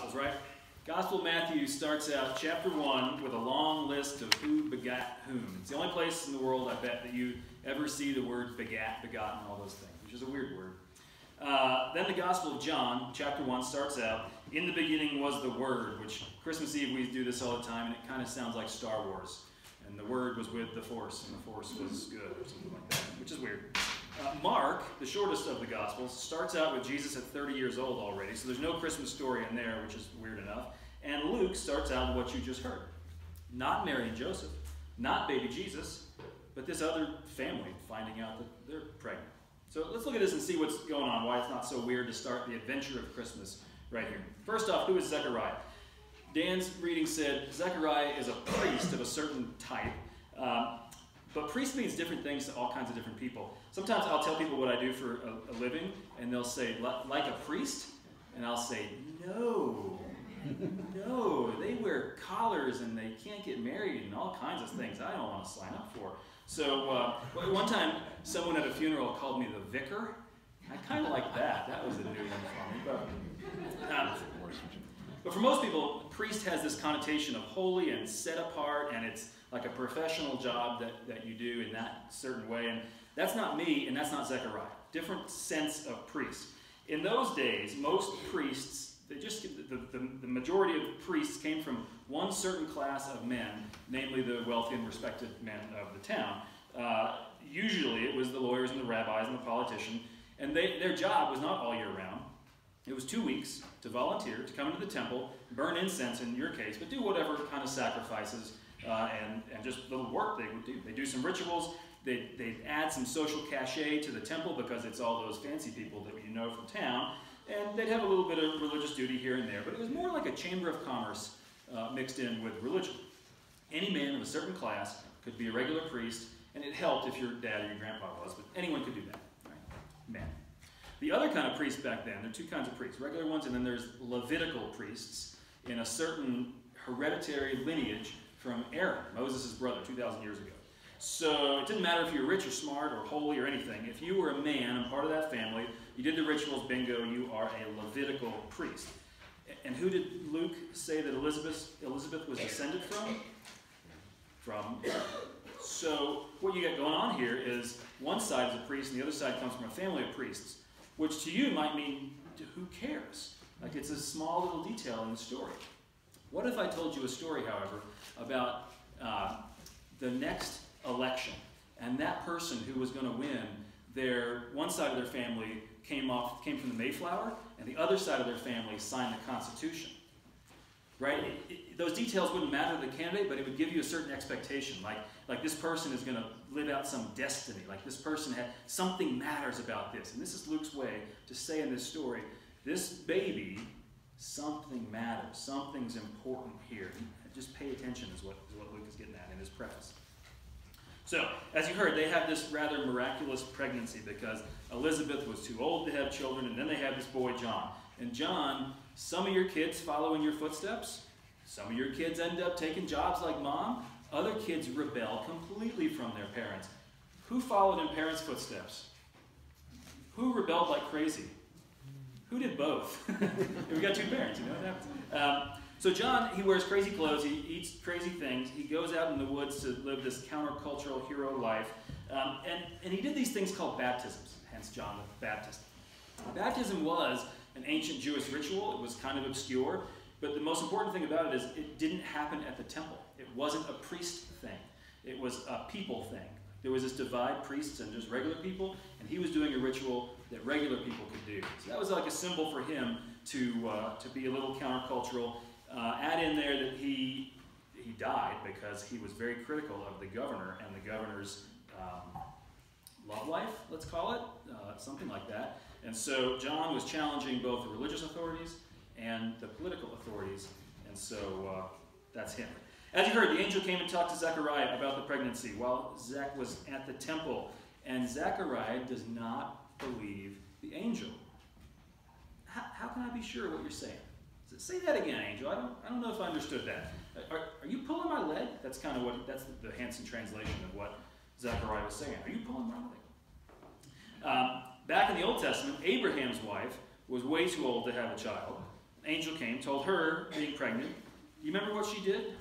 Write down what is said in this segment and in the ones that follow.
Gospels, right? Gospel of Matthew starts out chapter 1 with a long list of who begat whom. It's the only place in the world, I bet, that you ever see the word begat, begotten, all those things, which is a weird word. Then the Gospel of John, chapter 1, starts out, in the beginning was the Word, which Christmas Eve we do this all the time, and it kind of sounds like Star Wars. And the Word was with the Force, and the Force was good, or something like that, which is weird. Mark, the shortest of the Gospels, starts out with Jesus at 30 years old already, so there's no Christmas story in there, which is weird enough. And Luke starts out with what you just heard. Not Mary and Joseph, not baby Jesus, but this other family finding out that they're pregnant. So let's look at this and see what's going on, why it's not so weird to start the adventure of Christmas right here. First off, who is Zechariah? Dan's reading said Zechariah is a priest of a certain type. But priest means different things to all kinds of different people. Sometimes I'll tell people what I do for a living, and they'll say, like a priest? And I'll say, no, they wear collars and they can't get married and all kinds of things I don't want to sign up for. So one time, someone at a funeral called me the vicar. I kind of like that. That was a new one for me. But for most people, priest has this connotation of holy and set apart, and it's like a professional job that you do in that certain way. And that's not me, and that's not Zechariah. Different sense of priest. In those days, most priests, the majority of priests came from one certain class of men, namely the wealthy and respected men of the town. Usually it was the lawyers and the rabbis and the politicians, and their job was not all year round. It was 2 weeks to volunteer, to come into the temple, burn incense in your case, but do whatever kind of sacrifices and just little work they would do. They do some rituals. They'd add some social cachet to the temple because it's all those fancy people that you know from town. And they'd have a little bit of religious duty here and there, but it was more like a chamber of commerce mixed in with religion. Any man of a certain class could be a regular priest, and it helped if your dad or your grandpa was, but anyone could do that, right? Man. The other kind of priest back then, there are two kinds of priests, regular ones, and then there's Levitical priests in a certain hereditary lineage from Aaron, Moses' brother, 2,000 years ago. So it didn't matter if you were rich or smart or holy or anything. If you were a man and part of that family, you did the rituals, bingo, you are a Levitical priest. And who did Luke say that Elizabeth was descended from? From Aaron. So what you got going on here is one side is a priest and the other side comes from a family of priests, which to you might mean, who cares? Like it's a small little detail in the story. What if I told you a story, however, about the next election, and that person who was going to win, one side of their family came from the Mayflower, and the other side of their family signed the Constitution. Right? Those details wouldn't matter to the candidate, but it would give you a certain expectation. Like this person is going to live out some destiny. Like this person something matters about this. And this is Luke's way to say in this story, this baby, something matters. Something's important here. Just pay attention is what Luke is getting at in his preface. So, as you heard, they have this rather miraculous pregnancy because Elizabeth was too old to have children, and then they have this boy, John. And John, some of your kids follow in your footsteps. Some of your kids end up taking jobs like mom. Other kids rebel completely from their parents. Who followed in parents' footsteps? Who rebelled like crazy? Who did both? We got two parents, you know what happens. So John, he wears crazy clothes, he eats crazy things, he goes out in the woods to live this countercultural hero life, and he did these things called baptisms, hence John the Baptist. Baptism was an ancient Jewish ritual. It was kind of obscure, but the most important thing about it is it didn't happen at the temple. It wasn't a priest thing. It was a people thing. There was this divide, priests and just regular people, and he was doing a ritual that regular people could do. So that was like a symbol for him to be a little countercultural. Add in there that he died because he was very critical of the governor and the governor's love life, let's call it, something like that. And so John was challenging both the religious authorities and the political authorities, and so that's him. As you heard, the angel came and talked to Zechariah about the pregnancy while Zach was at the temple, and Zechariah does not believe the angel. How can I be sure what you're saying? Say that again, angel. I don't know if I understood that. Are you pulling my leg? That's kind of that's the Hansen translation of what Zechariah was saying. Are you pulling my leg? Back in the Old Testament, Abraham's wife was way too old to have a child. angel came, told her, being pregnant, you remember what she did?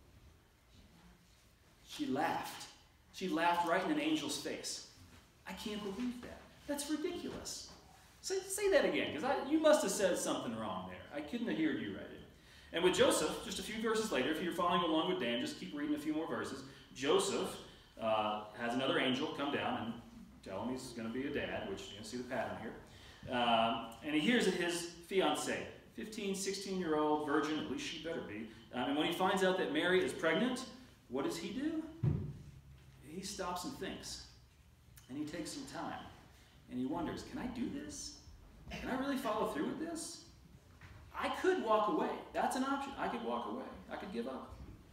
She laughed. She laughed right in an angel's face. I can't believe that. That's ridiculous. Say that again, because you must have said something wrong there. I couldn't have heard you right. And with Joseph, just a few verses later, if you're following along with Dan, just keep reading a few more verses. Joseph has another angel come down and tell him he's going to be a dad, which you're going to see the pattern here. And he hears that his fiancée, 15, 16-year-old virgin, at least she better be. And when he finds out that Mary is pregnant, what does he do? He stops and thinks. And he takes some time. And he wonders, can I do this? Can I really follow through with this? I could walk away. That's an option. I could walk away. I could give up.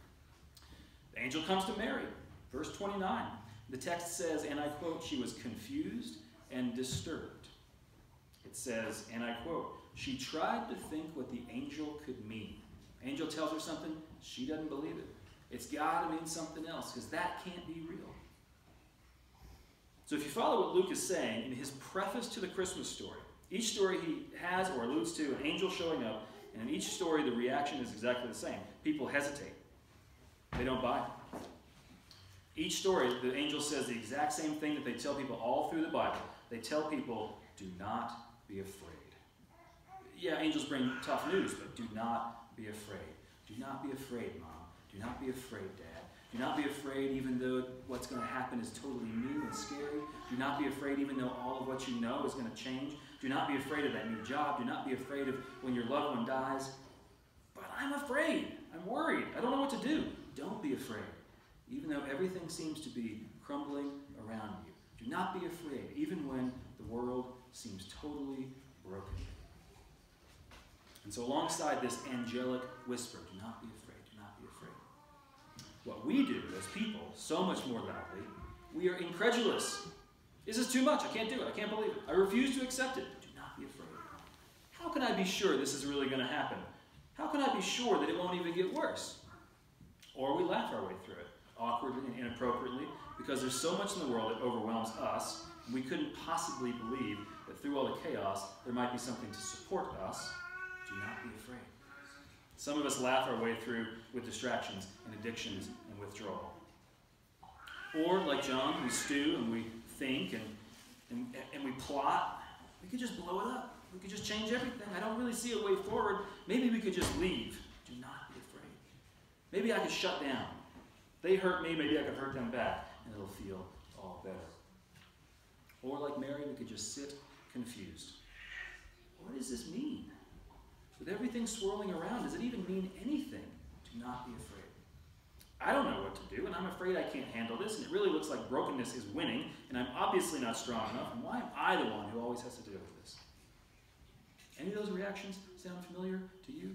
The angel comes to Mary. Verse 29. The text says, and I quote, she was confused and disturbed. It says, and I quote, she tried to think what the angel could mean. Angel tells her something, she doesn't believe it. It's got to mean something else, because that can't be real. So if you follow what Luke is saying in his preface to the Christmas story, each story he has or alludes to an angel showing up, and in each story the reaction is exactly the same. People hesitate. They don't buy it. Each story, the angel says the exact same thing that they tell people all through the Bible. They tell people, do not be afraid. Yeah, angels bring tough news, but do not be afraid. Do not be afraid, Mom. Do not be afraid, Dad. Do not be afraid even though what's going to happen is totally new and scary. Do not be afraid even though all of what you know is going to change. Do not be afraid of that new job. Do not be afraid of when your loved one dies. But I'm afraid. I'm worried. I don't know what to do. Don't be afraid, even though everything seems to be crumbling around you. Do not be afraid, even when the world seems totally broken. And so alongside this angelic whisper, do not be afraid, do not be afraid. What we do as people, so much more loudly, we are incredulous. This is too much. I can't do it. I can't believe it. I refuse to accept it. Do not be afraid. How can I be sure this is really going to happen? How can I be sure that it won't even get worse? Or we laugh our way through it, awkwardly and inappropriately, because there's so much in the world that overwhelms us, and we couldn't possibly believe that through all the chaos, there might be something to support us. Do not be afraid. Some of us laugh our way through with distractions and addictions and withdrawal. Or, like John, we stew and we think and we plot. We could just blow it up. We could just change everything. I don't really see a way forward. Maybe we could just leave. Do not be afraid. Maybe I could shut down. They hurt me, maybe I could hurt them back, and it'll feel all better. Or like Mary, we could just sit confused. What does this mean? With everything swirling around, does it even mean anything? Do not be afraid. I don't know what to do, and I'm afraid I can't handle this, and it really looks like brokenness is winning, and I'm obviously not strong enough, and why am I the one who always has to deal with this? Any of those reactions sound familiar to you?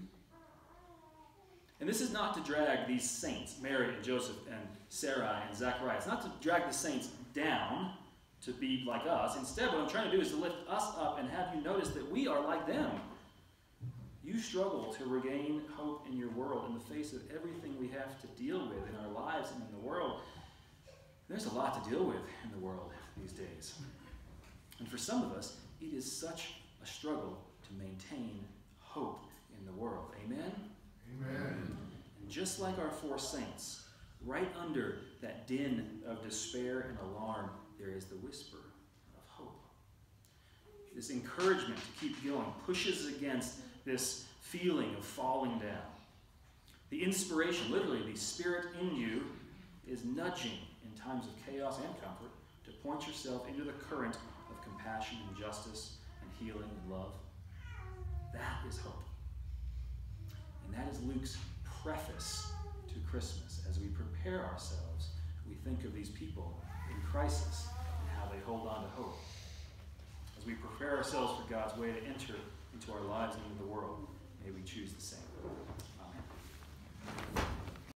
And this is not to drag these saints, Mary and Joseph and Sarai and Zachariah. It's not to drag the saints down to be like us. Instead, what I'm trying to do is to lift us up and have you notice that we are like them. You struggle to regain hope in your world in the face of everything we have to deal with in our lives and in the world. There's a lot to deal with in the world these days. And for some of us, it is such a struggle to maintain hope in the world. Amen? Amen. And just like our four saints, right under that din of despair and alarm, there is the whisper of hope. This encouragement to keep going pushes against this feeling of falling down. The inspiration, literally the spirit in you, is nudging in times of chaos and comfort to point yourself into the current of compassion and justice and healing and love. That is hope. And that is Luke's preface to Christmas. As we prepare ourselves, we think of these people in crisis and how they hold on to hope. As we prepare ourselves for God's way to enter into our lives and into the world, may we choose the same. Amen.